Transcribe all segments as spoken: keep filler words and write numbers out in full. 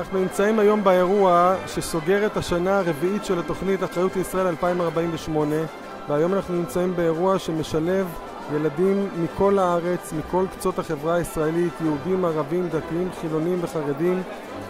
אנחנו נמצאים היום באירוע שסוגר את השנה הרביעית של התוכנית אחריות לישראל אלפיים ארבעים ושמונה, והיום אנחנו נמצאים באירוע שמשלב ילדים מכל הארץ, מכל קצות החברה הישראלית, יהודים, ערבים, דתיים, חילונים וחרדים,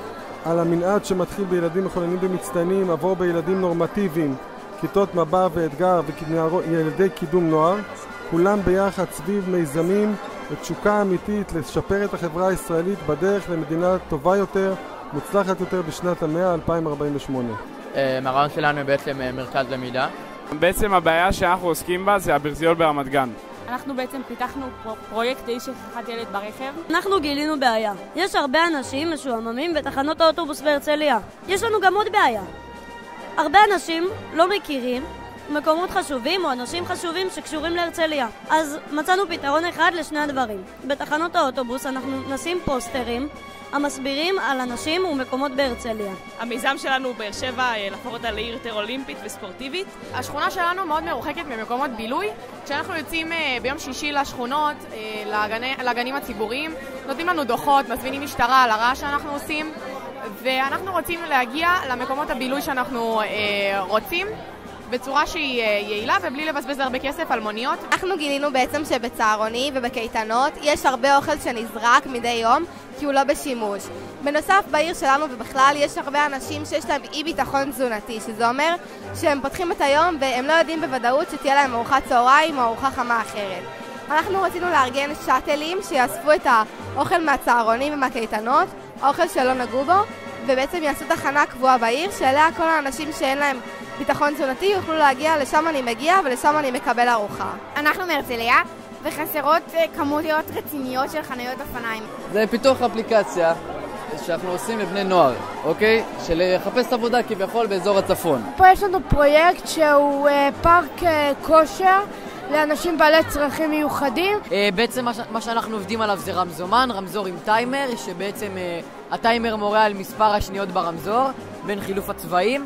על המנעד שמתחיל בילדים מחוננים במצטיינים, עבור בילדים נורמטיביים, כיתות מב"ר ואתגר וילדי קידום נוער, כולם ביחד סביב מיזמים ותשוקה אמיתית לשפר את החברה הישראלית בדרך למדינה טובה יותר, מוצלחת יותר בשנת המאה אלפיים ארבעים ושמונה. הרעיון שלנו הוא בעצם מרכז למידה. בעצם הבעיה שאנחנו עוסקים בה זה הברזיות ברמת גן. אנחנו בעצם פיתחנו פרויקט לאיש שכחת ילד ברכב. אנחנו גילינו בעיה. יש הרבה אנשים משועממים בתחנות האוטובוס בהרצליה. יש לנו גם עוד בעיה. הרבה אנשים לא מכירים מקומות חשובים או אנשים חשובים שקשורים להרצליה. אז מצאנו פתרון אחד לשני הדברים. בתחנות האוטובוס אנחנו נשים פוסטרים המסבירים על אנשים ומקומות בהרצליה. המיזם שלנו הוא באר שבע, להפוך אותה לעיר יותר אולימפית וספורטיבית. השכונה שלנו מאוד מרוחקת ממקומות בילוי. כשאנחנו יוצאים ביום שישי לשכונות, לגני, לגנים הציבוריים, נותנים לנו דוחות, מזמינים משטרה על הרעש שאנחנו עושים, ואנחנו רוצים להגיע למקומות הבילוי שאנחנו רוצים בצורה שהיא יעילה ובלי לבזבז הרבה כסף על מוניות. אנחנו גילינו בעצם שבצהרונים ובקייטנות יש הרבה אוכל שנזרק מדי יום כי הוא לא בשימוש. בנוסף, בעיר שלנו ובכלל יש הרבה אנשים שיש להם אי ביטחון תזונתי, שזה אומר שהם פותחים את היום והם לא יודעים בוודאות שתהיה להם ארוחת צהריים או ארוחה חמה אחרת. אנחנו רצינו לארגן שאטלים שיאספו את האוכל מהצהרונים ומהקייטנות, האוכל שלא נגעו בו, ובעצם יעשו תחנה קבועה בעיר שאליה כל האנשים שאין להם ביטחון תזונתי יוכלו להגיע, לשם אני מגיע ולשם אני מקבל ארוחה. אנחנו מהרצליה וחסרות כמויות רציניות של חניות אופניים. זה פיתוח אפליקציה שאנחנו עושים לבני נוער, אוקיי? של לחפש עבודה כביכול באזור הצפון. פה יש לנו פרויקט שהוא פארק כושר לאנשים בעלי צרכים מיוחדים. בעצם מה שאנחנו עובדים עליו זה רמזומן, רמזור עם טיימר, שבעצם הטיימר מורה על מספר השניות ברמזור בין חילוף הצבעים.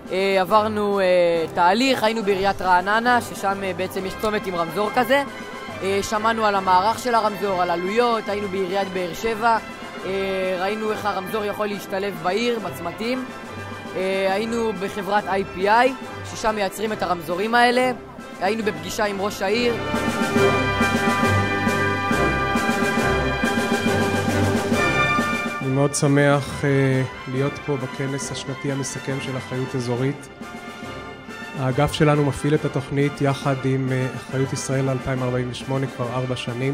עברנו תהליך, היינו בעיריית רעננה, ששם בעצם יש צומת עם רמזור כזה. שמענו על המערך של הרמזור, על עלויות, היינו בעיריית באר שבע, ראינו איך הרמזור יכול להשתלב בעיר, בצמתים. היינו בחברת איי פי איי, ששם מייצרים את הרמזורים האלה. היינו בפגישה עם ראש העיר. אני מאוד שמח uh, להיות פה בכנס השנתי המסכם של אחריות אזורית. האגף שלנו מפעיל את התוכנית יחד עם uh, אחריות ישראל אלפיים ארבעים ושמונה כבר ארבע שנים.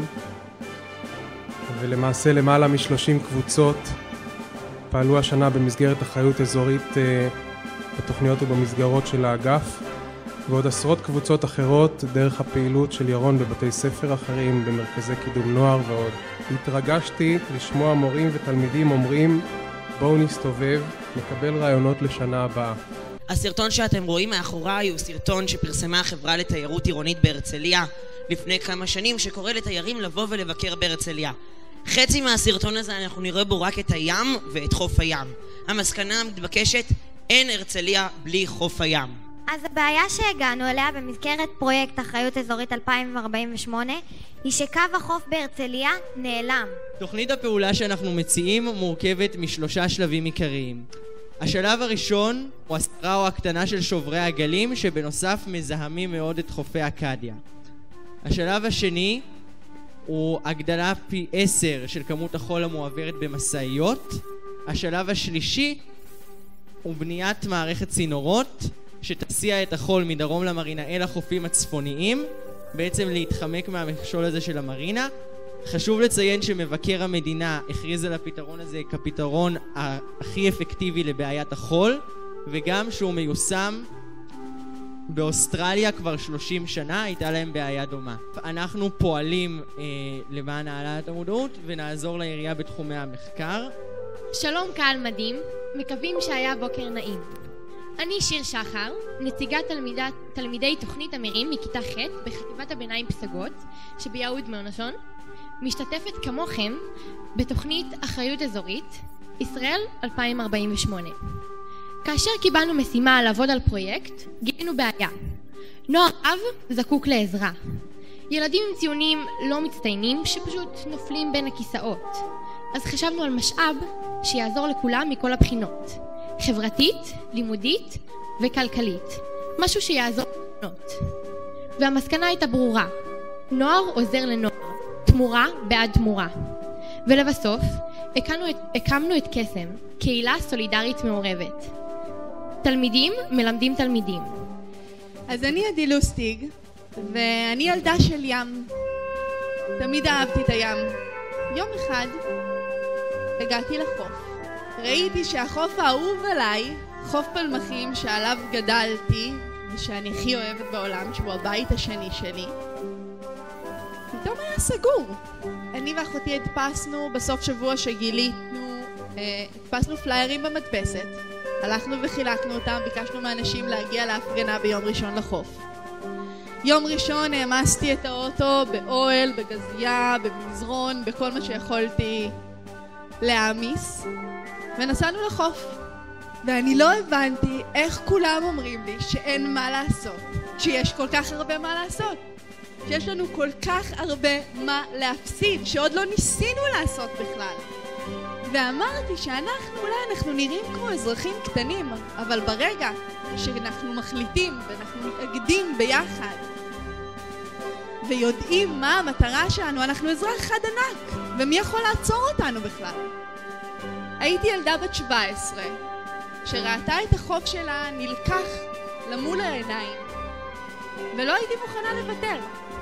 ולמעשה למעלה משלושים קבוצות פעלו השנה במסגרת אחריות אזורית uh, בתוכניות ובמסגרות של האגף. ועוד עשרות קבוצות אחרות דרך הפעילות של ירון בבתי ספר אחרים, במרכזי קידום נוער ועוד. התרגשתי לשמוע מורים ותלמידים אומרים, בואו נסתובב, נקבל רעיונות לשנה הבאה. הסרטון שאתם רואים מאחוריי הוא סרטון שפרסמה החברה לתיירות עירונית בהרצליה לפני כמה שנים, שקורא לתיירים לבוא ולבקר בהרצליה. חצי מהסרטון הזה אנחנו נראה בו רק את הים ואת חוף הים. המסקנה המתבקשת, אין הרצליה בלי חוף הים. אז הבעיה שהגענו אליה במסגרת פרויקט אחריות אזורית אלפיים ארבעים ושמונה היא שקו החוף בהרצליה נעלם. תוכנית הפעולה שאנחנו מציעים מורכבת משלושה שלבים עיקריים. השלב הראשון הוא הסתרה או הקטנה של שוברי הגלים, שבנוסף מזהמים מאוד את חופי אקדיה. השלב השני הוא הגדלה פי עשר של כמות החול המועברת במסעיות. השלב השלישי הוא בניית מערכת צינורות שתסיע את החול מדרום למרינה אל החופים הצפוניים, בעצם להתחמק מהמכשול הזה של המרינה. חשוב לציין שמבקר המדינה הכריז על הפתרון הזה כפתרון הכי אפקטיבי לבעיית החול, וגם שהוא מיושם באוסטרליה כבר שלושים שנה, הייתה להם בעיה דומה. אנחנו פועלים אה, למען העלאת המודעות ונעזור לעירייה בתחומי המחקר. שלום קהל מדהים, מקווים שהיה בוקר נעים. אני שיר שחר, נציגת תלמידת, תלמידי תוכנית המרים מכיתה ח' בחטיבת הביניים פסגות שביהוד מעונשון, משתתפת כמוכם בתוכנית אחריות אזורית ישראל אלפיים ארבעים ושמונה. כאשר קיבלנו משימה לעבוד על פרויקט, גילינו בעיה. נוער רב זקוק לעזרה. ילדים עם ציונים לא מצטיינים שפשוט נופלים בין הכיסאות. אז חשבנו על משאב שיעזור לכולם מכל הבחינות. חברתית, לימודית וכלכלית. משהו שיעזור לבנות. והמסקנה הייתה ברורה. נוער עוזר לנוער. תמורה בעד תמורה. ולבסוף, הקמנו את, הקמנו את קסם, קהילה סולידרית מעורבת. תלמידים מלמדים תלמידים. אז אני עדי לוסטיג, ואני ילדה של ים. תמיד אהבתי את הים. יום אחד הגעתי לחוף. ראיתי שהחוף האהוב עליי, חוף פלמחים שעליו גדלתי ושאני הכי אוהבת בעולם, שהוא הבית השני שלי, פתאום היה סגור. אני ואחותי הדפסנו בסוף שבוע שגילינו, הדפסנו פליירים במדפסת, הלכנו וחילקנו אותם, ביקשנו מאנשים להגיע להפגנה ביום ראשון לחוף. יום ראשון העמסתי את האוטו באוהל, בגזייה, במזרון, בכל מה שיכולתי להעמיס, ונסענו לחוף. ואני לא הבנתי איך כולם אומרים לי שאין מה לעשות, שיש כל כך הרבה מה לעשות, שיש לנו כל כך הרבה מה להפסיד, שעוד לא ניסינו לעשות בכלל. ואמרתי שאנחנו, אולי אנחנו נראים כמו אזרחים קטנים, אבל ברגע שאנחנו מחליטים ואנחנו מתאגדים ביחד ויודעים מה המטרה שלנו, אנחנו אזרח אחד ענק, ומי יכול לעצור אותנו בכלל? הייתי ילדה בת שבע עשרה שראתה את החוף שלה נלקח למול העיניים, ולא הייתי מוכנה לוותר.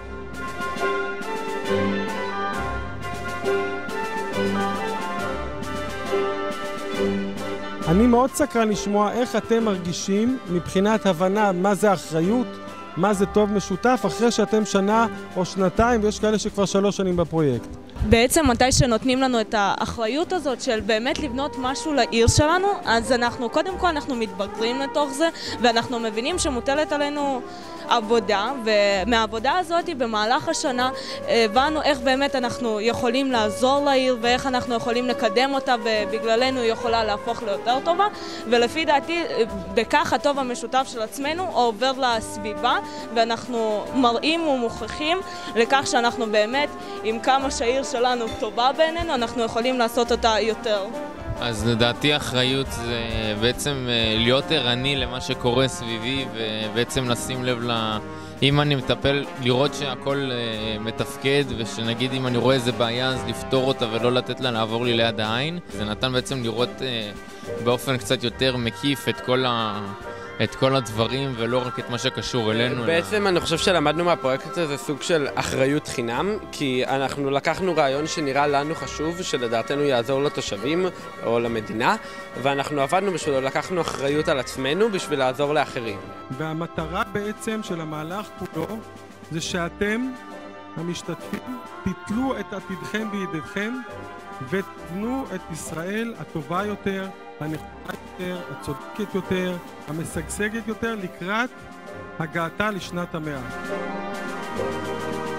אני מאוד סקרן לשמוע איך אתם מרגישים מבחינת הבנה מה זה אחריות, מה זה טוב משותף, אחרי שאתם שנה או שנתיים, ויש כאלה שכבר שלוש שנים בפרויקט. בעצם מתי שנותנים לנו את האחריות הזאת של באמת לבנות משהו לעיר שלנו, אז אנחנו, קודם כל אנחנו מתבגרים לתוך זה, ואנחנו מבינים שמוטלת עלינו עבודה, ומהעבודה הזאת במהלך השנה הבנו איך באמת אנחנו יכולים לעזור לעיר, ואיך אנחנו יכולים לקדם אותה, ובגללנו היא יכולה להפוך ליותר טובה, ולפי דעתי בכך הטוב המשותף של עצמנו עובר לסביבה, ואנחנו מראים ומוכיחים לכך שאנחנו באמת, עם כמה שהעיר שלנו טובה בעינינו, אנחנו יכולים לעשות אותה יותר. אז לדעתי אחריות זה בעצם להיות ערני למה שקורה סביבי, ובעצם לשים לב ל... אם אני מטפל, לראות שהכל מתפקד, ושנגיד אם אני רואה איזה בעיה אז לפתור אותה ולא לתת לה לעבור לי ליד העין. זה נתן בעצם לראות באופן קצת יותר מקיף את כל ה... את כל הדברים ולא רק את מה שקשור אלינו. בעצם אני חושב שלמדנו מהפרויקט הזה זה סוג של אחריות חינם, כי אנחנו לקחנו רעיון שנראה לנו חשוב, שלדעתנו יעזור לתושבים או למדינה, ואנחנו עבדנו בשבילו, לקחנו אחריות על עצמנו בשביל לעזור לאחרים. והמטרה בעצם של המהלך כולו זה שאתם, המשתתפים, תתלו את עתידכם בידיכם ותבנו את ישראל הטובה יותר, הנכונה יותר, הצודקת יותר, המשגשגת יותר לקראת הגעתה לשנת המאה.